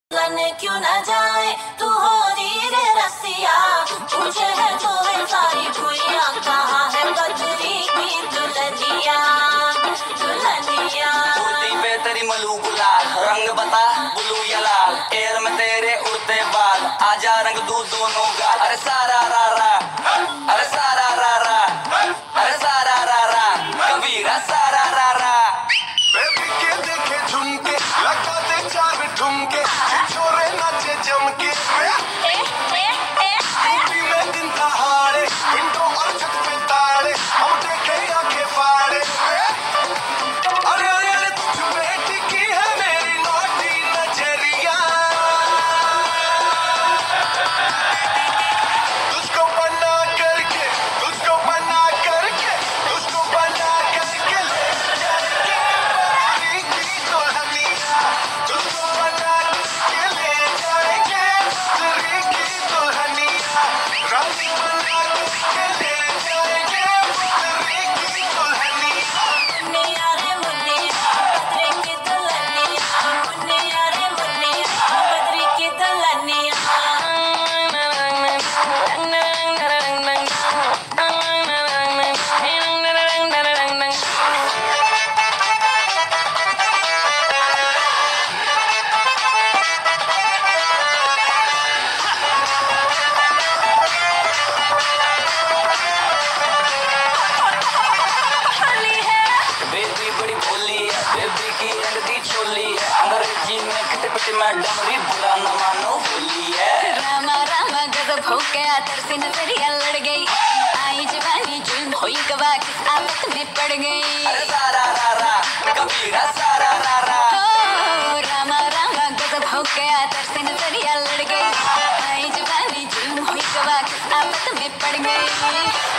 क्यों न जाए तू होली रे रसिया, पूछे है तो सारी भुइया, कहाँ है बजरी की दुल्हनिया दुल्हनिया। धोती पे तेरी मलू गुलाल, रंग बता ब्लू या लाल, एयर में तेरे उड़ते बाल, आजा रंग दूध दोनों गाल। अरे सारा रा रा, अरे सारा रा रा, अरे सारा रा रा, कबीरा सारा रा रा। बेबी के देखे झुमके, लगा दे चार ठुमके, छोरे नाचे जमके, यूपी में दिन दहाड़े, विंडो और छत पे ताड़े, हम देखे आंखें फाड़े। अरे अरे अरे तुझ बेटी की है मेरी नौटी नजरिया, तुझको बना करके, तुझको बना करके, तुझको बना करके ले जाएंगे बद्री की दुल्हनिया, तुझको बना करके ले जाएंगे बद्री की दुल्हनिया, रानी बना करके ले जाएंगे बद्री की दुल्हनिया। मुन्निया रे मुन्निया बद्री की दुल्हनिया, मुन्निया रे मुन्निया बद्री की दुल्हनिया। होली है बेबी बड़ी भोली है, बेबी की रंग दी चोली है, अंग्रेजी में खटे पटे में डमरी, बुरा न मानो होली है। रामा रामा गजब हो गया, तरसी नजरिया लड़ गई, आई जवानी जुल्म हुई गवा, किस आफत में पड़ गई। अरे सारा रा रा, कबीरा सारा रा रा। हो रामा रामा गजब हो गया, तरसी नजरिया लड़ गई, आई जवानी जुल्म हुई गवा, किस आफत में पड़ गई।